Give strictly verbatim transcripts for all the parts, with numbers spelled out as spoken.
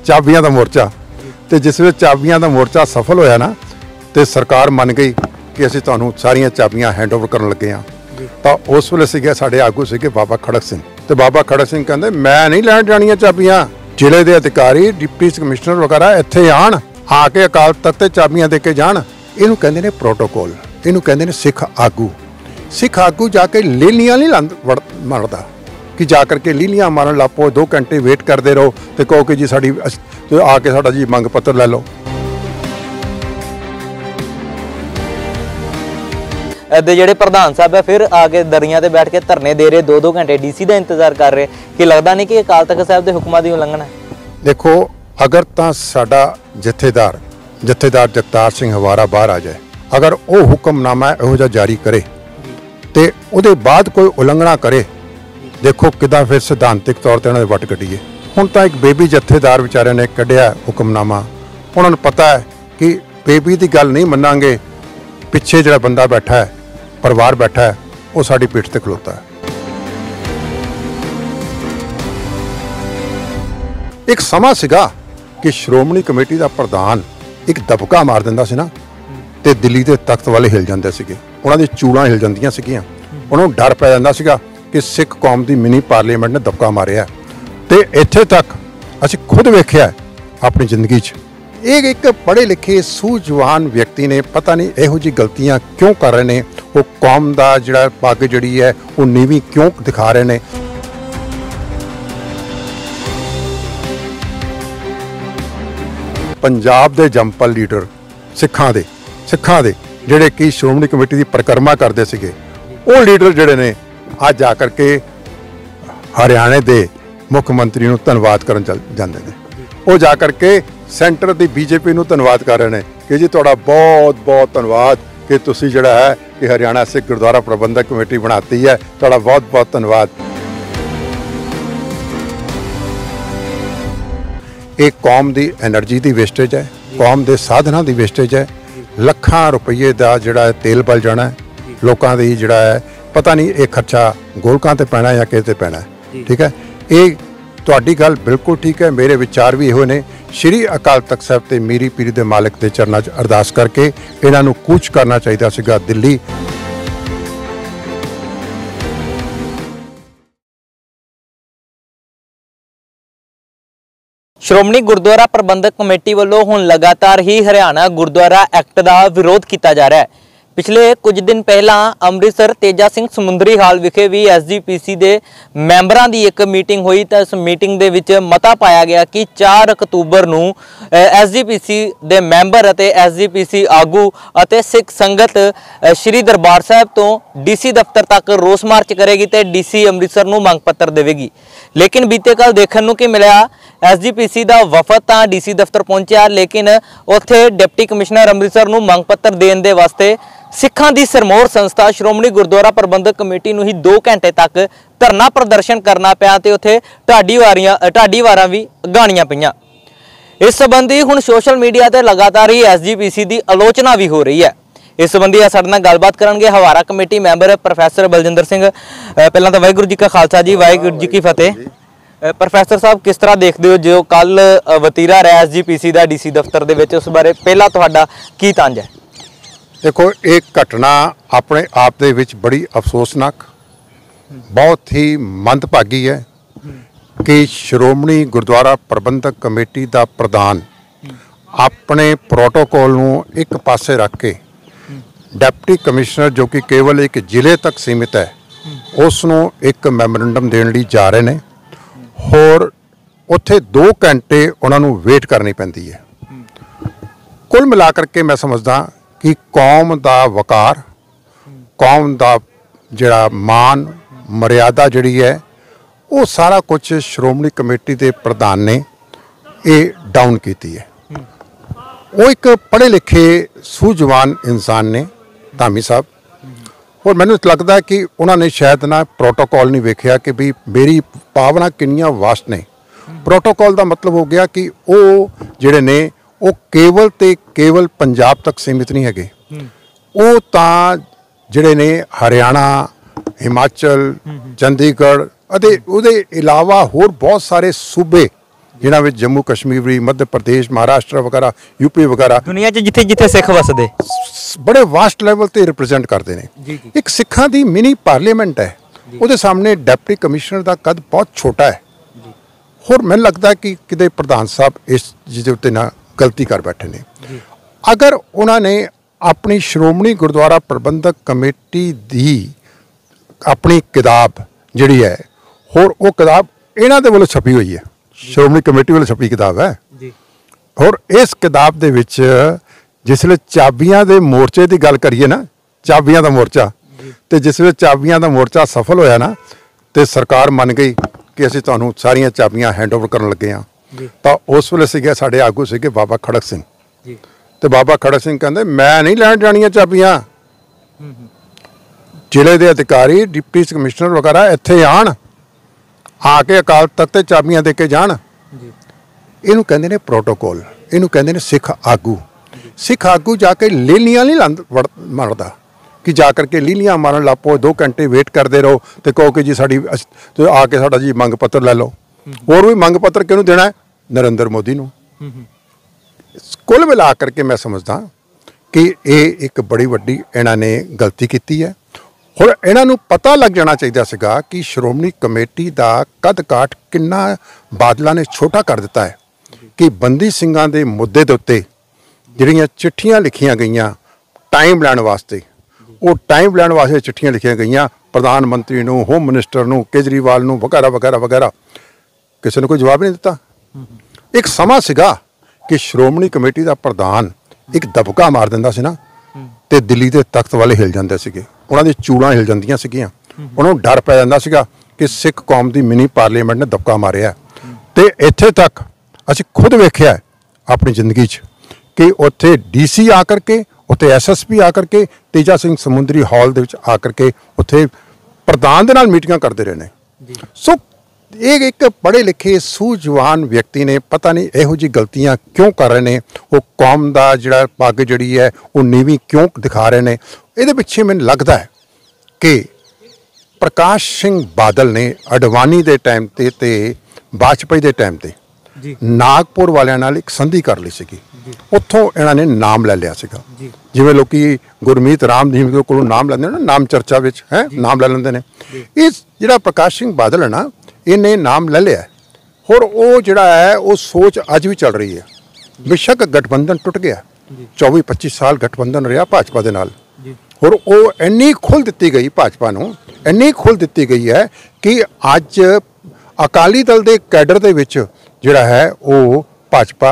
ਚਾਬੀਆਂ ਦਾ ਮੋਰਚਾ। तो जिस वे चाबियां का मोर्चा सफल होया ना, तो सरकार मन गई कि असीं तुहानूं सारियां चाबियां हैंड ओवर करन लगे हाँ। तो उस वेले सीगे साडे आगू सीगे बाबा खड़क सिंह, तो बाबा खड़क सिंह कहंदे मैं नहीं लैण जाणियां चाबियां, जिले के अधिकारी डिप्टी कमिश्नर वगैरह इत्थे आण, आके अकाल तख्त ते चाबियां दे के जाण। इहनूं कहंदे ने प्रोटोकोल, इहनूं कहंदे ने सिख आगू। सिख आगू जाके लीलियां नहीं लंद मारदा कि जाकर के लीलियां मारन लग पो, दो घंटे वेट करते रहो तो कहो कि जी साडी तो आके साडा जी मंग पत्र लै लो। दे ਜਿਹੜੇ प्रधान साहब है फिर आके दरियां ते बैठ के धरने दे रहे, दो दो घंटे डी सी का इंतजार कर रहे, कि लगता नहीं कि अकाल तख्त साहब के हुक्मां दी उलंघना है? देखो अगर तो साडा जथेदार जथेदार जगतार सिंह हवारा बाहर आ जाए, अगर वो हुक्मनामा इहो जिहा जारी करे तो उहदे बाद कोई उलंघना करे, देखो किदा फिर सिद्धांतिक तौर पर उन्होंने वट कढ़ीए। हुण तां एक बेबी जथेदार विचारे ने कढ़िया हुक्मनामा, उन्होंने पता है कि बेबी की गल नहीं मनांगे, पिछे जिहड़ा बंदा बैठा है, परिवार बैठा है, वो साडी पीठ ते खलोता है। एक समा सीगा कि श्रोमणी कमेटी का प्रधान एक दबका मार दिंदा सी ना, ते दिल्ली के तख्त वाले हिल जांदे सीगे, उन्हां दी चूड़ां हिल जांदियां सीगीआं, उन्हां नूं डर पै जांदा सीगा कि सिख कौम की मिनी पार्लीमेंट ने दबका मारिया। तो इत्थे तक असीं खुद वेखिया अपनी जिंदगी च, एक एक पढ़े लिखे सूझवान व्यक्ति ने पता नहीं इहो जी गलतियां क्यों कर रहे हैं, वो कौम का जिहड़ा पग जिहड़ी है वो नीवी क्यों दिखा रहे हैं। पंजाब के जंपल लीडर सिखां दे सिखां दे जिहड़े कि श्रोमणी कमेटी की परिक्रमा करते सीगे, वो लीडर जिहड़े ने अज आकर के हरियाणे के मुख्यमंत्री नूं धन्नवाद करन चल जांदे ने, वो जाकर के सेंटर की बीजेपी नूं धन्नवाद कर रहे हैं कि जी तुहाडा बहुत बहुत धन्नवाद कि तुसीं जिहड़ा है कि हरियाणा सिख गुरुद्वारा प्रबंधक कमेटी बनाती है, तुहाडा बहुत बहुत धन्नवाद। एक कौम की एनर्जी की वेस्टेज है, कौम के साधना की वेस्टेज है, लखां रुपये का जिहड़ा तेल बल जाना है, लोगों की जिहड़ा है पता नहीं ये खर्चा गोलकां ते पैना या किते पैना है। ठीक है, ये तुहाडी गल बिल्कुल ठीक है, मेरे विचार भी इहो ने। श्री अकाल तख्त साहब ते मीरी पीरी दे मालिक दे चरनां च अरदास करके इन्हां नूं कूच करना चाहिदा सीगा दिल्ली। श्रोमणी गुरुद्वारा प्रबंधक कमेटी वालों हुण लगातार ही हरियाणा गुरुद्वारा एक्ट का विरोध किया जा रहा है। पिछले कुछ दिन पहला अमृतसर तेजा सिंह समुंदरी हाल विखे भी एस जी पी सी के मैंबरां की एक मीटिंग हुई, तो इस मीटिंग दे विच मता पाया गया कि चार अक्तूबर नूं एस जी पी सी के मैंबर अते एस जी पी सी आगू अते सिख संगत श्री दरबार साहब तो डी सी दफ्तर तक रोस मार्च करेगी तो डी सी अमृतसर नूं मंग पत्र देवेगी। लेकिन बीते कल देखने नूं कि मिलिया एस जी पी सी का वफद तो डी सी दफ्तर पहुंचा, लेकिन उत्थे डिप्टी कमिश्नर अमृतसर नूं मंग पत्र देण दे वास्ते सिखां दी सरमौर संस्था श्रोमणी गुरुद्वारा प्रबंधक कमेटी नूं ही दो घंटे तक धरना प्रदर्शन करना पिया ते उत्थे ढाडी वारियां ढाडी वारां भी गाणियां पईयां। इस संबंधी हुण सोशल मीडिया ते लगातार ही एस जी पी सी की आलोचना भी हो रही है। इस संबंधी साडे नाल गलबात करनगे Hawara committee member professor Baljinder Singh. पहलां तां वाहिगुरू जी का खालसा जी, वाहिगुरू जी की फतेह। प्रोफैसर साहब किस तरह देखते हो जो कल वतीरा रहा एस जी पी सी का डी सी दफ्तर दे विच, उस बारे पहला तुहाडा की तंज है? देखो एक घटना अपने आप दे विच बड़ी अफसोसनाक, बहुत ही मंदभागी है कि श्रोमणी गुरुद्वारा प्रबंधक कमेटी का प्रधान अपने प्रोटोकॉल नूं एक पासे रख के डिप्टी कमिश्नर जो कि केवल एक जिले तक सीमित है उसनों एक मैमोरेंडम देने लई जा रहे हैं, होर उत्थे दो घंटे उन्होंने वेट करनी पैंदी है। कुल मिलाकर के मैं समझदा कि कौम का वकार, कौम का जिहड़ा मान मर्यादा जिहड़ी है वो सारा कुछ श्रोमणी कमेटी के प्रधान ने ये डाउन की है। वो एक पढ़े लिखे सूझवान इंसान ने धामी साहब, और मैनूं लगता है कि उन्होंने शायद ना प्रोटोकॉल नहीं वेखिया कि भी मेरी पावना कितनियां वास्ट ने। प्रोटोकॉल का मतलब हो गया कि वो जिहड़े ने वो केवल ते केवल पंजाब तक सीमित नहीं है, वो तां जिहड़े ने हरियाणा, हिमाचल, चंडीगढ़ अते उहदे इलावा होर बहुत सारे सूबे ਜਿਨ੍ਹਾਂ ਵਿੱਚ ਜੰਮੂ ਕਸ਼ਮੀਰ ਵੀ, ਮੱਧ ਪ੍ਰਦੇਸ਼, ਮਹਾਰਾਸ਼ਟਰ ਵਗੈਰਾ, ਯੂਪੀ ਵਗੈਰਾ, ਦੁਨੀਆ 'ਚ ਜਿੱਥੇ ਜਿੱਥੇ ਸਿੱਖ ਵਸਦੇ ਬੜੇ ਵਾਸਟ ਲੈਵਲ ਤੇ ਰਿਪਰੈਜ਼ੈਂਟ ਕਰਦੇ ਨੇ। ਇੱਕ ਸਿੱਖਾਂ ਦੀ ਮਿਨੀ ਪਾਰਲੀਮੈਂਟ ਹੈ, ਉਹਦੇ ਸਾਹਮਣੇ ਡਿਪਟੀ ਕਮਿਸ਼ਨਰ ਦਾ ਕੱਦ ਬਹੁਤ ਛੋਟਾ ਹੈ। ਹੋਰ ਮੈਨੂੰ ਲੱਗਦਾ ਕਿ ਕਿਤੇ ਪ੍ਰਧਾਨ ਸਾਹਿਬ ਇਸ ਜਿਹਦੇ ਉੱਤੇ ਨਾ ਗਲਤੀ ਕਰ ਬੈਠੇ ਨੇ। ਅਗਰ ਉਹਨਾਂ ਨੇ ਆਪਣੀ ਸ਼੍ਰੋਮਣੀ ਗੁਰਦੁਆਰਾ ਪ੍ਰਬੰਧਕ ਕਮੇਟੀ ਦੀ ਆਪਣੀ ਕਿਤਾਬ ਜਿਹੜੀ ਹੈ, ਹੋਰ ਉਹ ਕਿਤਾਬ ਇਹਨਾਂ ਦੇ ਵੱਲੋਂ ਛਪੀ ਹੋਈ ਹੈ, ਸ਼੍ਰੋਮਣੀ ਕਮੇਟੀ ਵੱਲੋਂ ਛਪੀ ਕਿਤਾਬ ਹੈ ਜੀ। ਹੋਰ ਇਸ ਕਿਤਾਬ ਦੇ ਵਿੱਚ ਜਿਸਲੇ ਚਾਬੀਆਂ ਦੇ ਮੋਰਚੇ ਦੀ ਗੱਲ ਕਰੀਏ ਨਾ, ਚਾਬੀਆਂ ਦਾ ਮੋਰਚਾ, ਤੇ ਜਿਸ ਵੇਲੇ ਚਾਬੀਆਂ ਦਾ ਮੋਰਚਾ ਸਫਲ ਹੋਇਆ ਨਾ, ਤੇ ਸਰਕਾਰ ਮੰਨ ਗਈ ਕਿ ਅਸੀਂ ਤੁਹਾਨੂੰ ਸਾਰੀਆਂ ਚਾਬੀਆਂ ਹੈਂਡਓਵਰ ਕਰਨ ਲੱਗੇ ਹਾਂ, ਤਾਂ ਉਸ ਵੇਲੇ ਸੀਗੇ ਸਾਡੇ ਆਗੂ ਸੀਗੇ ਬਾਬਾ ਖੜਕ ਸਿੰਘ ਜੀ। ਤੇ ਬਾਬਾ ਖੜਕ ਸਿੰਘ ਕਹਿੰਦੇ ਮੈਂ ਨਹੀਂ ਲੈਣ ਜਾਣੀਆਂ ਚਾਬੀਆਂ, ਜ਼ਿਲ੍ਹੇ ਦੇ ਅਧਿਕਾਰੀ, ਡਿਪਟੀ ਕਮਿਸ਼ਨਰ ਵਗੈਰਾ ਇੱਥੇ ਆਣ, ਆ ਕੇ ਅਕਾਲ ਤਖਤ ਤੇ ਚਾਬੀਆਂ ਦੇ ਕੇ ਜਾਣ। ਇਹਨੂੰ ਕਹਿੰਦੇ ਨੇ ਪ੍ਰੋਟੋਕੋਲ, ਇਹਨੂੰ ਕਹਿੰਦੇ ਨੇ ਸਿੱਖ ਆਗੂ। ਸਿੱਖ ਆਗੂ ਜਾ ਕੇ ਲੀਲੀਆਂ ਨਹੀਂ ਲੰਦ ਮਾਰਦਾ ਕਿ ਜਾ ਕਰਕੇ ਲੀਲੀਆਂ ਮਾਰਨ ਲੱਗ ਪਓ, ਦੋ ਘੰਟੇ ਵੇਟ ਕਰਦੇ ਰਹੋ ਤੇ ਕਹੋ ਕਿ ਜੀ ਸਾਡੀ ਆ ਕੇ ਸਾਡਾ ਜੀ ਮੰਗ ਪੱਤਰ ਲੈ ਲਓ। ਹੋਰ ਵੀ ਮੰਗ ਪੱਤਰ ਕਿਹਨੂੰ ਦੇਣਾ ਹੈ? ਨਰਿੰਦਰ ਮੋਦੀ ਨੂੰ। ਕੁੱਲ ਮਿਲਾ ਕਰਕੇ ਮੈਂ ਸਮਝਦਾ ਕਿ ਇਹ ਇੱਕ ਬੜੀ ਵੱਡੀ ਇਹਨਾਂ ਨੇ ਗਲਤੀ ਕੀਤੀ ਹੈ। ਹੁਣ ਇਹਨਾਂ ਨੂੰ ਪਤਾ ਲੱਗ ਜਾਣਾ ਚਾਹੀਦਾ ਸੀਗਾ ਕਿ ਸ਼੍ਰੋਮਣੀ ਕਮੇਟੀ ਦਾ ਕੱਦ ਕਾਠ ਕਿੰਨਾ ਬਾਦਲਾਂ ਨੇ ਛੋਟਾ ਕਰ ਦਿੱਤਾ ਹੈ, ਕਿ ਬੰਦੀ ਸਿੰਘਾਂ ਦੇ ਮੁੱਦੇ ਦੇ ਉੱਤੇ ਜਿਹੜੀਆਂ ਚਿੱਠੀਆਂ ਲਿਖੀਆਂ ਗਈਆਂ ਟਾਈਮ ਲੈਣ ਵਾਸਤੇ, ਉਹ ਟਾਈਮ ਲੈਣ ਵਾਸਤੇ ਚਿੱਠੀਆਂ ਲਿਖੀਆਂ ਗਈਆਂ ਪ੍ਰਧਾਨ ਮੰਤਰੀ ਨੂੰ, ਹੋਮ ਮਿਨਿਸਟਰ ਨੂੰ, ਕੇਜਰੀਵਾਲ ਨੂੰ ਵਗੈਰਾ ਵਗੈਰਾ ਵਗੈਰਾ, ਕਿਸੇ ਨੇ ਕੋਈ ਜਵਾਬ ਨਹੀਂ ਦਿੱਤਾ। ਇੱਕ ਸਮਾਂ ਸੀਗਾ ਕਿ ਸ਼੍ਰੋਮਣੀ ਕਮੇਟੀ ਦਾ ਪ੍ਰਧਾਨ ਇੱਕ ਦਬਕਾ ਮਾਰ ਦਿੰਦਾ ਸੀ ਨਾ, ਤੇ ਦਿੱਲੀ ਦੇ ਤਖਤ ਵਾਲੇ ਹਿਲ ਜਾਂਦੇ ਸੀਗੇ, ਉਹਨਾਂ ਦੀ ਚੂੜਾਂ ਹਿਲ ਜਾਂਦੀਆਂ ਸੀਗੀਆਂ, ਉਹਨਾਂ ਨੂੰ ਡਰ ਪੈ ਜਾਂਦਾ ਸੀਗਾ ਕਿ ਸਿੱਖ ਕੌਮ ਦੀ ਮਿਨੀ ਪਾਰਲੀਮੈਂਟ ਨੇ ਦਬਕਾ ਮਾਰਿਆ। ਤੇ ਇੱਥੇ ਤੱਕ ਅਸੀਂ ਖੁਦ ਵੇਖਿਆ ਆਪਣੀ ਜ਼ਿੰਦਗੀ 'ਚ ਕਿ ਉੱਥੇ ਡੀ ਸੀ ਆ ਕਰਕੇ, ਉੱਥੇ ਐਸ ਐਸ ਪੀ ਆ ਕਰਕੇ, ਤੇਜਾ ਸਿੰਘ ਸਮੁੰਦਰੀ ਹਾਲ ਦੇ ਵਿੱਚ ਆ ਕਰਕੇ ਉੱਥੇ ਪ੍ਰਧਾਨ ਦੇ ਨਾਲ ਮੀਟਿੰਗਾਂ ਕਰਦੇ ਰਹੇ ਨੇ। ਸੋ ਇਹ ਇੱਕ ਪੜ੍ਹੇ ਲਿਖੇ ਸੂਝਵਾਨ ਵਿਅਕਤੀ ਨੇ, ਪਤਾ ਨਹੀਂ ਇਹੋ ਜਿਹੀ ਗਲਤੀਆਂ ਕਿਉਂ ਕਰ ਰਹੇ ਨੇ, ਉਹ ਕੌਮ ਦਾ ਜਿਹੜਾ ਪੱਗ ਜਿਹੜੀ ਹੈ ਉਹ ਨੀਵੀਂ ਕਿਉਂ ਦਿਖਾ ਰਹੇ ਨੇ। ਇਹਦੇ ਪਿੱਛੇ ਮੈਨੂੰ ਲੱਗਦਾ ਹੈ ਕਿ ਪ੍ਰਕਾਸ਼ ਸਿੰਘ ਬਾਦਲ ਨੇ ਅਡਵਾਨੀ ਦੇ ਟਾਈਮ 'ਤੇ ਤੇ ਵਾਜਪਾਈ ਦੇ ਟਾਈਮ 'ਤੇ ਨਾਗਪੁਰ ਵਾਲਿਆਂ ਨਾਲ ਇੱਕ ਸੰਧੀ ਕਰ ਲਈ ਸੀਗੀ, ਉੱਥੋਂ ਇਹਨਾਂ ਨੇ ਨਾਮ ਲੈ ਲਿਆ ਸੀਗਾ। ਜਿਵੇਂ ਲੋਕੀ ਗੁਰਮੀਤ ਰਾਮ ਜੀ ਕੋਲੋਂ ਨਾਮ ਲੈਂਦੇ ਨੇ, ਨਾਮ ਚਰਚਾ ਵਿੱਚ ਹੈ ਨਾਮ ਲੈ ਲੈਂਦੇ ਨੇ। ਇਹ ਜਿਹੜਾ ਪ੍ਰਕਾਸ਼ ਸਿੰਘ ਬਾਦਲ ਹੈ ਨਾ, ਇਹਨੇ ਨਾਮ ਲੈ ਲਿਆ। ਹੋਰ ਉਹ ਜਿਹੜਾ ਹੈ ਉਹ ਸੋਚ ਅੱਜ ਵੀ ਚੱਲ ਰਹੀ ਹੈ। ਬੇਸ਼ੱਕ ਗਠਬੰਧਨ ਟੁੱਟ ਗਿਆ, ਚੌਵੀ ਪੱਚੀ ਸਾਲ ਗਠਬੰਧਨ ਰਿਹਾ ਭਾਜਪਾ ਦੇ ਨਾਲ, ਹੋਰ ਉਹ ਇੰਨੀ ਖੁੱਲ੍ਹ ਦਿੱਤੀ ਗਈ ਭਾਜਪਾ ਨੂੰ, ਇੰਨੀ ਖੁੱਲ੍ਹ ਦਿੱਤੀ ਗਈ ਹੈ ਕਿ ਅੱਜ ਅਕਾਲੀ ਦਲ ਦੇ ਕੈਡਰ ਦੇ ਵਿੱਚ ਜਿਹੜਾ ਹੈ ਉਹ ਭਾਜਪਾ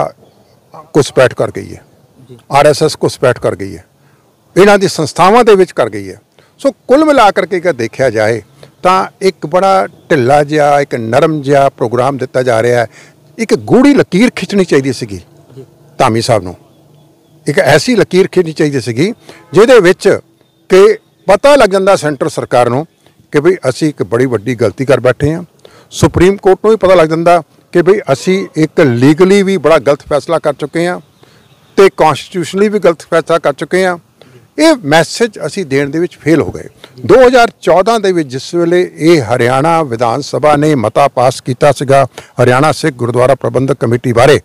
ਘੁਸਪੈਠ ਕਰ ਗਈ ਹੈ, ਆਰ ਐਸ ਐਸ ਘੁਸਪੈਠ ਕਰ ਗਈ ਹੈ, ਇਹਨਾਂ ਦੀ ਸੰਸਥਾਵਾਂ ਦੇ ਵਿੱਚ ਕਰ ਗਈ ਹੈ। ਸੋ ਕੁੱਲ ਮਿਲਾ ਕਰਕੇ ਜੇ ਦੇਖਿਆ ਜਾਏ ਤਾਂ ਇੱਕ ਬੜਾ ਢਿੱਲਾ ਜਿਹਾ, ਇੱਕ ਨਰਮ ਜਿਹਾ ਪ੍ਰੋਗਰਾਮ ਦਿੱਤਾ ਜਾ ਰਿਹਾ ਹੈ। ਇੱਕ ਗੂੜੀ ਲਕੀਰ ਖਿੱਚਣੀ ਚਾਹੀਦੀ ਸੀਗੀ ਧਾਮੀ ਸਾਹਿਬ ਨੂੰ, ਇੱਕ ਐਸੀ ਲਕੀਰ ਖਿੱਚਣੀ ਚਾਹੀਦੀ ਸੀਗੀ ਜਿਹਦੇ ਵਿੱਚ ਕਿ ਪਤਾ ਲੱਗ ਜਾਂਦਾ ਸੈਂਟਰ ਸਰਕਾਰ ਨੂੰ ਕਿ ਬਈ ਅਸੀਂ ਇੱਕ ਬੜੀ ਵੱਡੀ ਗਲਤੀ ਕਰ ਬੈਠੇ ਹਾਂ। ਸੁਪਰੀਮ ਕੋਰਟ ਨੂੰ ਵੀ ਪਤਾ ਲੱਗ ਜਾਂਦਾ ਕਿ ਬਈ ਅਸੀਂ ਇੱਕ ਲੀਗਲੀ ਵੀ ਬੜਾ ਗਲਤ ਫੈਸਲਾ ਕਰ ਚੁੱਕੇ ਹਾਂ ਤੇ ਕੌਂਸਟੀਟਿਊਸ਼ਨਲੀ ਵੀ ਗਲਤ ਫੈਸਲਾ ਕਰ ਚੁੱਕੇ ਹਾਂ। ਇਹ ਮੈਸੇਜ ਅਸੀਂ ਦੇਣ ਦੇ ਵਿੱਚ ਫੇਲ ਹੋ ਗਏ। ਦੋ ਹਜ਼ਾਰ ਚੌਦਾਂ ਦੇ ਵਿੱਚ ਜਿਸ ਵੇਲੇ ਇਹ ਹਰਿਆਣਾ ਵਿਧਾਨ ਸਭਾ ਨੇ ਮਤਾ ਪਾਸ ਕੀਤਾ ਸੀਗਾ ਹਰਿਆਣਾ ਸਿੱਖ ਗੁਰਦੁਆਰਾ ਪ੍ਰਬੰਧਕ ਕਮੇਟੀ ਬਾਰੇ,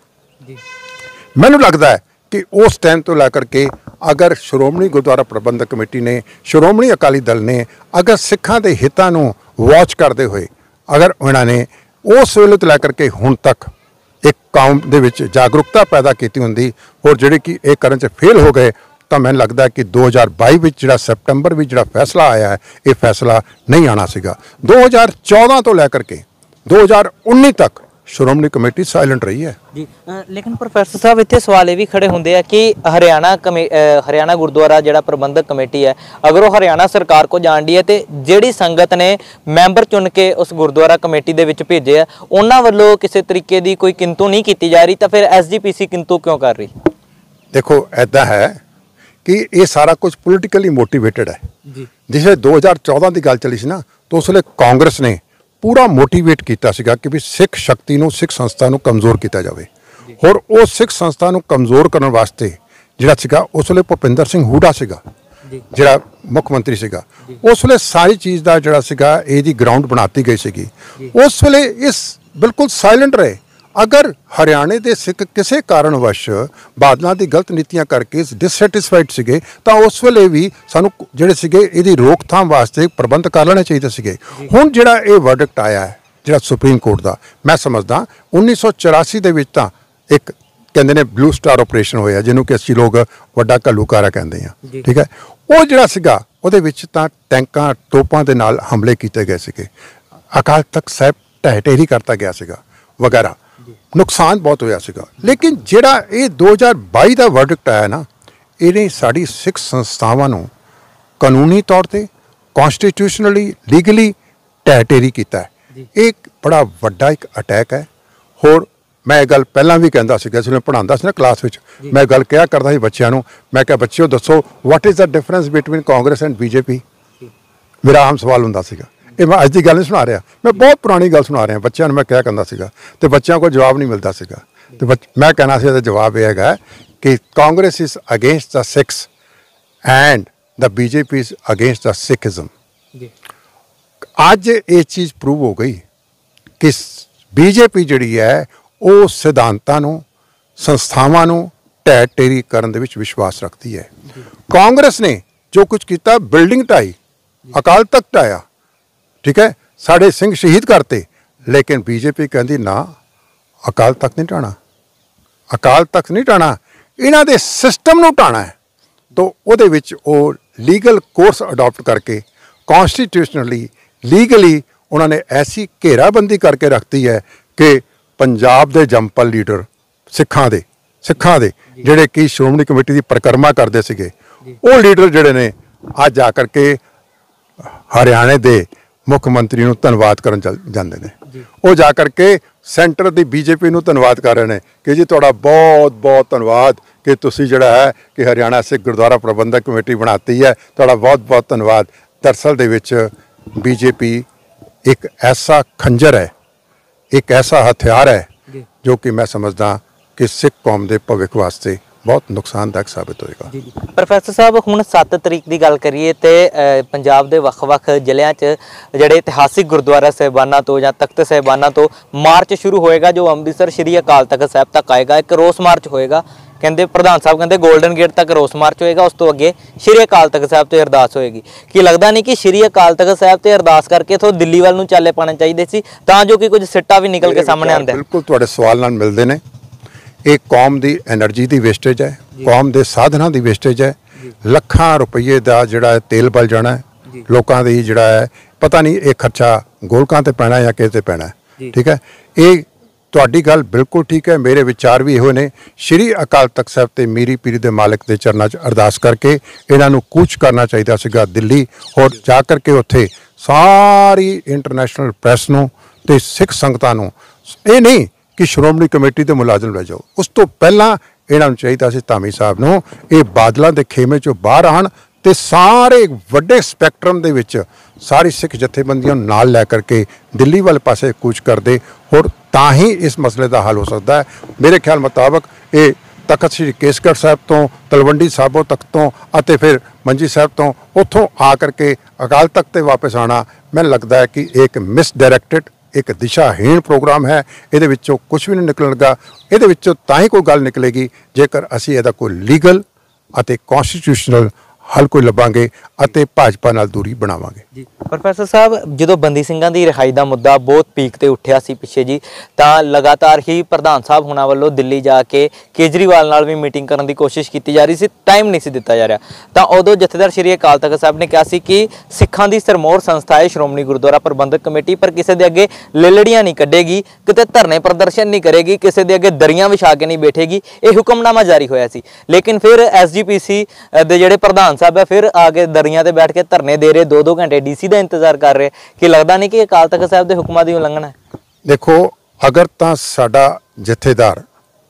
ਮੈਨੂੰ ਲੱਗਦਾ ਹੈ ਕਿ ਉਸ ਟਾਈਮ ਤੋਂ ਲੈ ਕਰਕੇ ਅਗਰ ਸ਼੍ਰੋਮਣੀ ਗੁਰਦੁਆਰਾ ਪ੍ਰਬੰਧਕ ਕਮੇਟੀ ਨੇ, ਸ਼੍ਰੋਮਣੀ ਅਕਾਲੀ ਦਲ ਨੇ ਅਗਰ ਸਿੱਖਾਂ ਦੇ ਹਿੱਤਾਂ ਨੂੰ ਵਾਚ ਕਰਦੇ ਹੋਏ ਅਗਰ ਉਹਨਾਂ ਨੇ ਉਸ ਵੇਲੇ ਤੋਂ ਲੈ ਕਰਕੇ ਹੁਣ ਤੱਕ ਇੱਕ ਕੌਮ ਦੇ ਵਿੱਚ ਜਾਗਰੂਕਤਾ ਪੈਦਾ ਕੀਤੀ ਹੁੰਦੀ, ਔਰ ਜਿਹੜੇ ਕਿ ਇਹ ਕਰਨ 'ਚ ਫੇਲ ਹੋ ਗਏ, ਤਾਂ ਮੈਨੂੰ ਲੱਗਦਾ ਕਿ ਦੋ ਹਜ਼ਾਰ ਬਾਈ ਵਿੱਚ ਜਿਹੜਾ ਸੈਪਟੰਬਰ ਵਿੱਚ ਜਿਹੜਾ ਫੈਸਲਾ ਆਇਆ ਹੈ, ਇਹ ਫੈਸਲਾ ਨਹੀਂ ਆਉਣਾ ਸੀਗਾ। ਦੋ ਹਜ਼ਾਰ ਚੌਦਾਂ ਤੋਂ ਲੈ ਕਰਕੇ ਦੋ ਹਜ਼ਾਰ ਉੱਨੀ ਤੱਕ ਸ਼੍ਰੋਮਣੀ ਕਮੇਟੀ ਸਾਇਲੈਂਟ ਰਹੀ ਹੈ ਜੀ। ਲੇਕਿਨ ਪ੍ਰੋਫੈਸਰ ਸਾਹਿਬ ਇੱਥੇ ਸਵਾਲ ਇਹ ਵੀ ਖੜੇ ਹੁੰਦੇ ਆ ਕਿ ਹਰਿਆਣਾ ਕਮੇ ਹਰਿਆਣਾ ਗੁਰਦੁਆਰਾ ਜਿਹੜਾ ਪ੍ਰਬੰਧਕ ਕਮੇਟੀ ਹੈ, ਅਗਰ ਉਹ ਹਰਿਆਣਾ ਸਰਕਾਰ ਕੋ ਜਾਣਦੀ ਹੈ ਤੇ ਜਿਹੜੀ ਸੰਗਤ ਨੇ ਮੈਂਬਰ ਚੁਣ ਕੇ ਉਸ ਗੁਰਦੁਆਰਾ ਕਮੇਟੀ ਦੇ ਵਿੱਚ ਭੇਜੇ ਆ, ਉਹਨਾਂ ਵੱਲੋਂ ਕਿਸੇ ਤਰੀਕੇ ਦੀ ਕੋਈ ਕਿੰਤੂ ਨਹੀਂ ਕੀਤੀ ਜਾ ਰਹੀ, ਤਾਂ ਫਿਰ ਐਸ ਜੀ ਪੀ ਸੀ ਕਿੰਤੂ ਕਿਉਂ ਕਰ ਰਹੀ? ਦੇਖੋ ਇੱਦਾਂ ਹੈ ਕਿ ਇਹ ਸਾਰਾ ਕੁਝ ਪੋਲੀਟੀਕਲੀ ਮੋਟੀਵੇਟਡ ਹੈ ਜੀ। ਜਿਵੇਂ ਦੋ ਹਜ਼ਾਰ ਚੌਦਾਂ ਦੀ ਗੱਲ ਚੱਲੀ ਸੀ ਨਾ, ਤਾਂ ਉਸ ਵੇਲੇ ਕਾਂਗਰਸ ਨੇ ਪੂਰਾ ਮੋਟੀਵੇਟ ਕੀਤਾ ਸੀਗਾ ਕਿ ਵੀ ਸਿੱਖ ਸ਼ਕਤੀ ਨੂੰ, ਸਿੱਖ ਸੰਸਥਾ ਨੂੰ ਕਮਜ਼ੋਰ ਕੀਤਾ ਜਾਵੇ। ਹੋਰ ਉਹ ਸਿੱਖ ਸੰਸਥਾ ਨੂੰ ਕਮਜ਼ੋਰ ਕਰਨ ਵਾਸਤੇ ਜਿਹੜਾ ਸੀਗਾ ਉਸ ਵੇਲੇ ਭੁਪਿੰਦਰ ਸਿੰਘ ਹੂਡਾ ਸੀਗਾ ਜਿਹੜਾ ਮੁੱਖ ਮੰਤਰੀ ਸੀਗਾ, ਉਸ ਵੇਲੇ ਸਾਰੀ ਚੀਜ਼ ਦਾ ਜਿਹੜਾ ਸੀਗਾ ਇਹਦੀ ਗਰਾਊਂਡ ਬਣਾਤੀ ਗਈ ਸੀਗੀ। ਉਸ ਵੇਲੇ ਇਸ ਬਿਲਕੁਲ ਸਾਇਲੈਂਟ ਰਹੇ। अगर हरियाणे के सिख किसी कारणवश बादलों की गलत नीतियां करके डिससैटिस्फाइड सीगे तो उस वेले भी सानू जिहड़े सीगे इहदी रोकथाम वास्ते प्रबंध कर लेने चाहिए सीगे। हुण जिहड़ा ये वर्डिक्ट आया है जिहड़ा सुप्रीम कोर्ट का, मैं समझदा उन्नीस सौ चौरासी दे विच तां एक कहते ने ब्लू स्टार ऑपरेशन होया जिन्हों कि असीं लोग वड्डा घल्लूकारा कहते हैं, ठीक है। वो जिहड़ा सीगा उहदे विच तां टैंकां तोपां दे नाल हमले कीते गए सीगे, अकाल तख्त साहिब ढह ढेरी करता गया सीगा वगैरह, नुकसान बहुत होया सीगा। लेकिन जिहड़ा ये दो हज़ार बाई का वर्डिक्ट आया ना, इहने साडी सिख संस्थावां नूं कानूनी तौर पर कॉन्स्टिट्यूशनली लीगली ढह ढेरी कीता है। एक बड़ा वड्डा एक अटैक है। होर मैं गल पहला भी कहता जिसमें पढ़ाता ना क्लास में, मैं गल क्या करता बच्चों को, मैं क्या बच्चों दसो what is the difference between Congress and BJP. मेरा आम सवाल होंदा सीगा, ये मैं अज की गल नहीं सुना रहा, मैं बहुत पुरानी गल सुना रहा बच्चों में। मैं क्या कहता सीगा तो बच्चों को जवाब नहीं मिलता सीगा, तो बच मैं कहना सी जवाब यह है कि Congress is against the Sikhs and the BJP is against the Sikhism. अज ये चीज़ प्रूव हो गई कि बीजेपी जिहड़ी है वो सिद्धांतां नूं संस्थावां नूं ढह ढेरी करन दे विच विश्वास रखती है। कांग्रेस ने जो कुछ किया, बिल्डिंग ढाई, अकाल तख्त ढाया, ठीक है, साढ़े सिंह शहीद करते, लेकिन बीजेपी कहती ना अकाल तख्त नहीं ढाना, अकाल तख्त नहीं ढाना, इन्हां दे सिस्टम नूं ढाना है। तो उहदे विच वो लीगल कोर्स अडॉप्ट करके कॉन्स्टिट्यूशनली लीगली उन्होंने ऐसी घेराबंदी करके रखती है कि पंजाब के जंपल लीडर सिखां दे सिखां दे जिहड़े कि श्रोमणी कमेटी की परिक्रमा करते सीगे, वो लीडर जिहड़े ने अज आकर के हरियाणे के मुख्यमंत्री नूं धन्नवाद करन चल जांदे ने, वो जाकर के सेंटर की बीजेपी नूं धन्नवाद कर रहे हैं कि जी तुहाडा बहुत बहुत धन्नवाद कि तुसीं जिहड़ा है कि हरियाणा सिख गुरुद्वारा प्रबंधक कमेटी बनाती है, तुहाडा बहुत बहुत धन्नवाद। दरअसल दे विच बीजेपी एक ऐसा खंजर है, एक ऐसा हथियार है जो कि मैं समझदा कि सिख कौम के भविख वास्ते बहुत नुकसानदायक साबित होएगा। प्रोफैसर साहब हुण सत्त तरीक की गल करिए तो पंजाब के ਵੱਖ-ਵੱਖ ਜ਼ਿਲ੍ਹਿਆਂ 'ਚ ਜਿਹੜੇ ਇਤਿਹਾਸਿਕ ਗੁਰਦੁਆਰਾ ਸਾਹਿਬਾਨਾਂ ਤੋਂ ਜਾਂ ਤਖਤ ਸਾਹਿਬਾਨਾਂ ਤੋਂ ਮਾਰਚ शुरू होएगा जो ਅੰਮ੍ਰਿਤਸਰ श्री अकाल तख्त साहब तक आएगा। एक रोस मार्च होएगा, ਕਹਿੰਦੇ ਪ੍ਰਧਾਨ ਸਾਹਿਬ ਕਹਿੰਦੇ ਗੋਲਡਨ ਗੇਟ ਤੱਕ ਰੋਸ ਮਾਰਚ ਹੋਏਗਾ, ਉਸ ਤੋਂ ਅੱਗੇ ਸ਼੍ਰੀ ਅਕਾਲ ਤਖਤ ਸਾਹਿਬ ਤੇ ਅਰਦਾਸ ਹੋਏਗੀ। ਕੀ ਲੱਗਦਾ ਨਹੀਂ ਕਿ ਸ਼੍ਰੀ ਅਕਾਲ ਤਖਤ ਸਾਹਿਬ ਤੇ ਅਰਦਾਸ ਕਰਕੇ ਇਥੋਂ ਦਿੱਲੀ ਵੱਲ ਨੂੰ ਚਾਲੇ ਪਾਣੇ ਚਾਹੀਦੇ ਸੀ ਤਾਂ ਜੋ ਕਿ ਕੁਝ ਸਿੱਟਾ ਵੀ ਨਿਕਲ ਕੇ ਸਾਹਮਣੇ ਆਉਂਦਾ ਹੈ? ਬਿਲਕੁਲ ਤੁਹਾਡੇ ਸਵਾਲ ਨਾਲ ਮਿਲਦੇ ਨੇ। ਇਹ ਕੌਮ ਦੀ એનર્ਜੀ ਦੀ ਵੇਸਟੇਜ ਹੈ, ਕੌਮ ਦੇ ਸਾਧਨਾਂ ਦੀ ਵੇਸਟੇਜ ਹੈ, ਲੱਖਾਂ ਰੁਪਏ ਦਾ ਜਿਹੜਾ ਤੇਲ ਬਲ ਜਾਣਾ ਹੈ, ਲੋਕਾਂ ਦੀ ਜਿਹੜਾ ਹੈ ਪਤਾ ਨਹੀਂ ਇਹ ਖਰਚਾ ਗੋਲਕਾਂ ਤੇ ਪੈਣਾ ਜਾਂ ਕਿਤੇ ਤੇ ਪੈਣਾ, ਠੀਕ ਹੈ। ਇਹ ਤੁਹਾਡੀ ਗੱਲ ਬਿਲਕੁਲ ਠੀਕ ਹੈ, ਮੇਰੇ ਵਿਚਾਰ ਵੀ ਇਹੋ ਨੇ। ਸ਼੍ਰੀ ਅਕਾਲ ਤਖਤ ਸਾਹਿਬ ਤੇ ਮੀਰੀ ਪੀਰੀ ਦੇ ਮਾਲਕ ਦੇ ਚਰਨਾਂ 'ਚ ਅਰਦਾਸ ਕਰਕੇ ਇਹਨਾਂ ਨੂੰ ਕੂਚ ਕਰਨਾ ਚਾਹੀਦਾ ਸੀਗਾ ਦਿੱਲੀ, ਔਰ ਜਾ ਕਰਕੇ ਉੱਥੇ ਸਾਰੀ ਇੰਟਰਨੈਸ਼ਨਲ ਪ੍ਰੈਸ ਨੂੰ ਤੇ ਸਿੱਖ ਸੰਗਤਾਂ ਨੂੰ ਇਹ ਨਹੀਂ ਕਿ ਸ਼੍ਰੋਮਣੀ ਕਮੇਟੀ ਦੇ ਮੁਲਾਜ਼ਮ ਲੈ ਜਾਓ, ਉਸ ਤੋਂ ਪਹਿਲਾਂ ਇਹਨਾਂ ਨੂੰ ਚਾਹੀਦਾ ਸੀ ਧਾਮੀ ਸਾਹਿਬ ਨੂੰ ਇਹ ਬਾਦਲਾਂ ਦੇ ਖੇਮੇ 'ਚੋਂ ਬਾਹਰ ਆਉਣ ਤੇ ਸਾਰੇ ਵੱਡੇ ਸਪੈਕਟਰਮ ਦੇ ਵਿੱਚ ਸਾਰੀ ਸਿੱਖ ਜਥੇਬੰਦੀਆਂ ਨੂੰ ਨਾਲ ਲੈ ਕਰਕੇ ਦਿੱਲੀ ਵਾਲੇ ਪਾਸੇ ਕੂਚ ਕਰਦੇ, ਹੋਰ ਤਾਂ ਹੀ ਇਸ ਮਸਲੇ ਦਾ ਹੱਲ ਹੋ ਸਕਦਾ ਹੈ। ਮੇਰੇ ਖਿਆਲ ਮੁਤਾਬਕ ਇਹ ਤਖਤ ਸ੍ਰੀ ਕੇਸਗੜ੍ਹ ਸਾਹਿਬ ਤੋਂ, ਤਲਵੰਡੀ ਸਾਬੋ ਤਖਤ ਤੋਂ ਅਤੇ ਫਿਰ ਮੰਜੀ ਸਾਹਿਬ ਤੋਂ ਉੱਥੋਂ ਆ ਕਰਕੇ ਅਕਾਲ ਤਖਤ 'ਤੇ ਵਾਪਸ ਆਉਣਾ ਮੈਨੂੰ ਲੱਗਦਾ ਹੈ ਕਿ ਇੱਕ ਮਿਸਡਾਇਰੈਕਟਡ एक दिशाहीन प्रोग्राम है। ये कुछ भी नहीं निकलेगा, ये तां ही कोई गल निकलेगी जेकर असी इहदा कोई लीगल अते कॉन्स्टिट्यूशनल हल कोई लभांगे अते भाजपा नाल दूरी बनावांगे। जी प्रोफैसर साहब, जो बंदी ਸਿੰਘਾਂ ਦੀ रिहाई का मुद्दा बहुत पीक ते उठिया सी पिछे जी, तो लगातार ही प्रधान साहब हुणां वल्लों दिल्ली जाके केजरीवाल नाल भी मीटिंग करने की कोशिश की जा रही सी, टाइम नहीं सी दिता जा रहा। तो उदों जथेदार श्री अकाल तख्त साहब ने कहा सी कि सिखां दी सरमौर संस्था है श्रोमणी गुरुद्वारा प्रबंधक कमेटी, पर किसी के अगे लेलड़ियां नहीं कढ़ेगी, किते धरने प्रदर्शन नहीं करेगी, किसी के अगे दरियां विछा के नहीं बैठेगी। ये हुक्मनामा जारी होया सी, लेकिन फिर एस जी पी सी दे जिहड़े प्रधान साहब है फिर आके दरियां ते बैठ के धरने दे रहे, दो दो घंटे डी सी का इंतजार कर रहे। कि लगता नहीं कि अकाल तख्त साहब के हुक्मां दी उलंघना है? देखो, अगर तो साडा जथेदार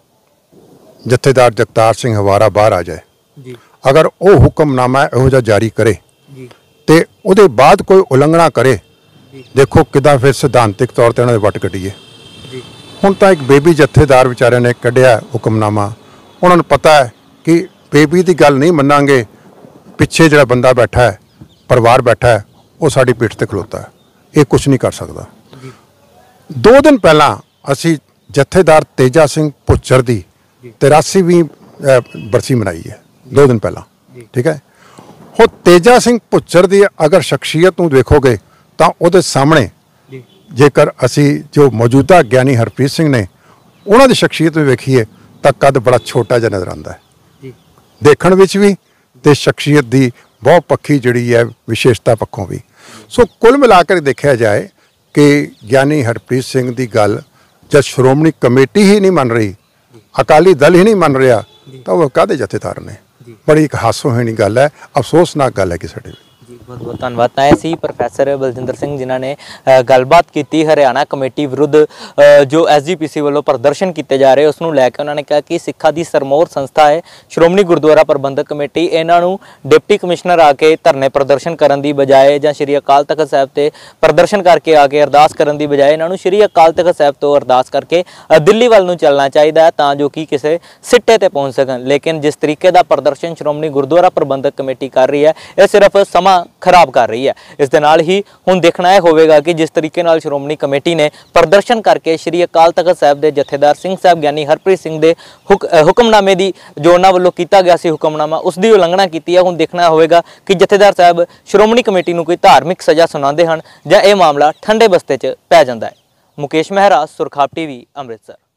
जथेदार जगतार सिंह हवारा बाहर आ जाए जी, अगर वो हुक्मनामा इहो जिहा जारी करे जी, तो उहदे बाद कोई उलंघना करे जी, देखो किदां फिर सिद्धांतिक तौर पर उन्होंने वट कढ़ीए। हुण तां एक बेबी जथेदार विचारे ने कढ़िया हुक्मनामा, उन्होंने पता है कि बेबी की गल नहीं मनांगे, पिछे जो बंदा बैठा है, परिवार बैठा है, वो साड़ी पीठ ते खलोता है, ये कुछ नहीं कर सकता। दो दिन पहला असी ਜਥੇਦਾਰ ਤੇਜਾ ਸਿੰਘ ਭੁੱਚਰ ਦੀ तिरासीवीं बरसी मनाई है दो दिन पहला। ठीक है, हो तेजा सिंह भुच्चर की अगर शख्सियत नूं देखोगे तो उहदे सामने जेकर असी जो मौजूदा ज्ञानी हरप्रीत सिंह ने उन्हां दी शख्सियत में वेखीए तो कद बड़ा छोटा जिहा नज़र आंदा है देखण विच भी ते शख्सियत की बहुत पक्की जिहड़ी है विशेषता पक्षों भी। सो कुल मिलाकर देखा जाए कि ज्ञानी हरप्रीत सिंह की गल जब श्रोमणी कमेटी ही नहीं मन रही, अकाली दल ही नहीं मन रहा, तो वह काहदे जथेदार ने। बड़ी एक हास्योहीणी गल है, अफसोसनाक गल है कि साडे जी बहुत बहुत धन्यवाद। आए सी प्रोफैसर बलजिंदर सिंह जिन्हों ने गलबात की हरियाणा कमेटी विरुद्ध जो एस जी पी सी वालों प्रदर्शन किए जा रहे उसनों लैके उन्होंने कहा कि सिखा की सरमौर संस्था है श्रोमणी गुरुद्वारा प्रबंधक कमेटी, इन्हों डिप्टी कमिश्नर आके धरने प्रदर्शन करने की बजाय ਜਾਂ श्री अकाल तख्त साहब से प्रदर्शन करके आके अरदास करने की बजाय इन्हों श्री अकाल तख्त साहब तो अरदास करके दिल्ली वाल नूं चलना चाहिए तां जो कि किसी सिट्टे ते पहुँच सकन। लेकिन जिस तरीके का प्रदर्शन श्रोमणी गुरुद्वारा प्रबंधक कमेटी कर रही है यह सिर्फ समा खराब कर रही है। इस दे नाल ही हुण देखना यह होवेगा कि जिस तरीके नाल श्रोमणी कमेटी ने प्रदर्शन करके श्री अकाल तख्त साहब के जथेदार सिंह साहब ज्ञानी हरप्रीत सिंह के हुक हुक्मनामे की जो उन्होंने वालों किया गया सी हुक्मनामा उसकी उलंघना की है। हुण देखना होवेगा कि जथेदार साहब श्रोमणी कमेटी नूं कोई धार्मिक सज़ा सुनाते हैं जां यह मामला ठंडे बस्ते च पै जांदा है। मुकेश मेहरा, सुरखाब टीवी, अमृतसर।